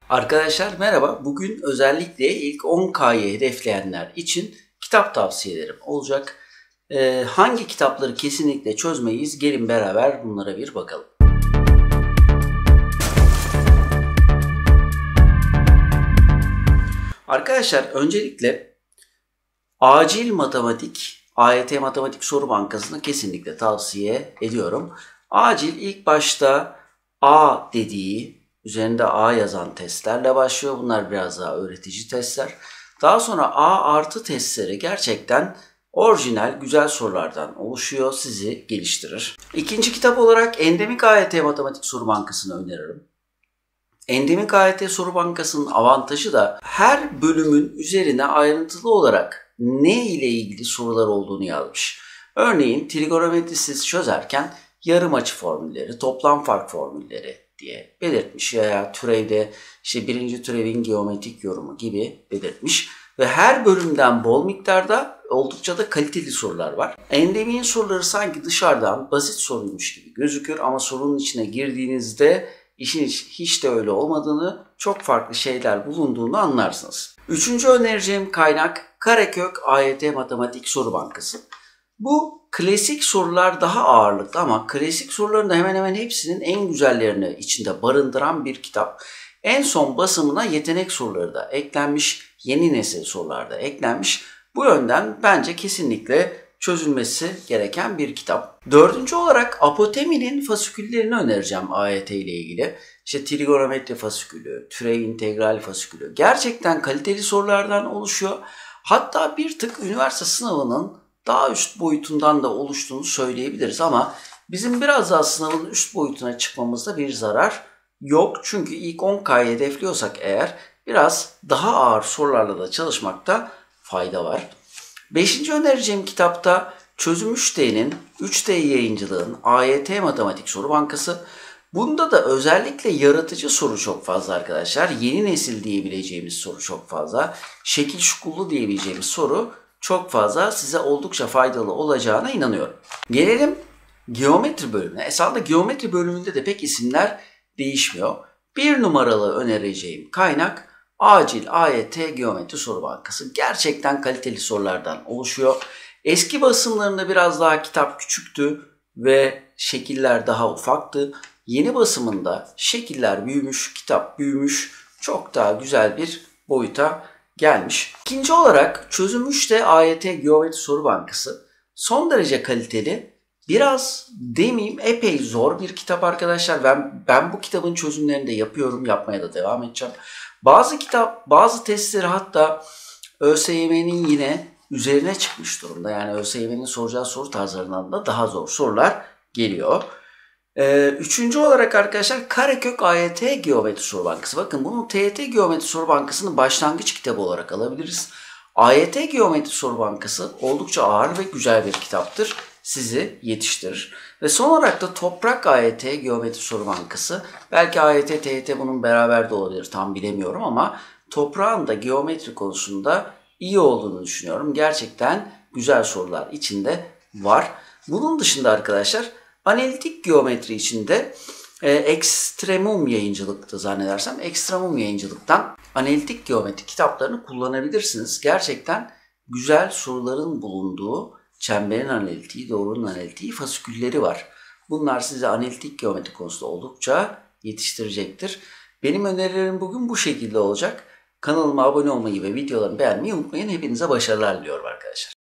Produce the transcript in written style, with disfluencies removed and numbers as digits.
Arkadaşlar merhaba. Bugün özellikle ilk 10K'yı hedefleyenler için kitap tavsiyelerim olacak. Hangi kitapları kesinlikle çözmeyiz? Gelin beraber bunlara bir bakalım. Arkadaşlar öncelikle acil matematik, AYT Matematik Soru Bankası'nı kesinlikle tavsiye ediyorum. Acil ilk başta A dediği, üzerinde A yazan testlerle başlıyor. Bunlar biraz daha öğretici testler. Daha sonra A artı testleri gerçekten orijinal, güzel sorulardan oluşuyor. Sizi geliştirir. İkinci kitap olarak Endemik AYT Matematik Soru Bankası'nı öneririm. Endemik AYT Soru Bankası'nın avantajı da her bölümün üzerine ayrıntılı olarak ne ile ilgili sorular olduğunu yazmış. Örneğin trigonometrisiz çözerken yarım açı formülleri, toplam fark formülleri diye belirtmiş veya türevde birinci türevin geometrik yorumu gibi belirtmiş ve her bölümden bol miktarda oldukça da kaliteli sorular var. Endemik'in soruları sanki dışarıdan basit soruymuş gibi gözükür ama sorunun içine girdiğinizde işin hiç de öyle olmadığını, çok farklı şeyler bulunduğunu anlarsınız. Üçüncü önereceğim kaynak Karekök AYT Matematik Soru Bankası. Bu klasik sorular daha ağırlıklı ama klasik soruların da hemen hemen hepsinin en güzellerini içinde barındıran bir kitap. En son basımına yetenek soruları da eklenmiş, yeni nesil sorular da eklenmiş. Bu yönden bence kesinlikle çözülmesi gereken bir kitap. Dördüncü olarak Apotemi'nin fasiküllerini önereceğim AYT ile ilgili. Trigonometri fasikülü, türev integral fasikülü. Gerçekten kaliteli sorulardan oluşuyor. Hatta bir tık üniversite sınavının daha üst boyutundan da oluştuğunu söyleyebiliriz ama bizim biraz daha sınavın üst boyutuna çıkmamızda bir zarar yok. Çünkü ilk 10K'yı hedefliyorsak eğer biraz daha ağır sorularla da çalışmakta fayda var. Beşinci önereceğim kitapta Çözüm 3D'nin 3D yayıncılığın AYT Matematik Soru Bankası. Bunda da özellikle yaratıcı soru çok fazla arkadaşlar. Yeni nesil diyebileceğimiz soru çok fazla. Şekil şukullu diyebileceğimiz soru çok fazla, size oldukça faydalı olacağına inanıyorum. Gelelim geometri bölümüne. Esasında geometri bölümünde de pek isimler değişmiyor. Bir numaralı önereceğim kaynak Acil AYT Geometri Soru Bankası. Gerçekten kaliteli sorulardan oluşuyor. Eski basımlarında biraz daha kitap küçüktü ve şekiller daha ufaktı. Yeni basımında şekiller büyümüş, kitap büyümüş, çok daha güzel bir boyuta gelmiş. İkinci olarak Çözüm 3D AYT Geometri Soru Bankası. Son derece kaliteli, biraz demeyeyim epey zor bir kitap arkadaşlar. Ben bu kitabın çözümlerini de yapıyorum, yapmaya da devam edeceğim. Bazı testleri hatta ÖSYM'nin yine üzerine çıkmış durumda. Yani ÖSYM'nin soracağı soru tarzlarından da daha zor sorular geliyor. Üçüncü olarak arkadaşlar Karekök AYT Geometri Soru Bankası. Bakın bunun TYT Geometri Soru Bankası'nın başlangıç kitabı olarak alabiliriz. AYT Geometri Soru Bankası oldukça ağır ve güzel bir kitaptır. Sizi yetiştirir. Ve son olarak da Toprak AYT Geometri Soru Bankası. Belki AYT, TYT bunun beraber de olabilir, tam bilemiyorum ama Toprağın da geometri konusunda iyi olduğunu düşünüyorum. Gerçekten güzel sorular içinde var. Bunun dışında arkadaşlar analitik geometri içinde Ekstremum yayıncılıktı zannedersem. Ekstremum yayıncılıktan analitik geometri kitaplarını kullanabilirsiniz. Gerçekten güzel soruların bulunduğu çemberin analitiği, doğrunun analitiği fasikülleri var. Bunlar size analitik geometri konusunda oldukça yetiştirecektir. Benim önerilerim bugün bu şekilde olacak. Kanalıma abone olmayı ve videolarımı beğenmeyi unutmayın. Hepinize başarılar diliyorum arkadaşlar.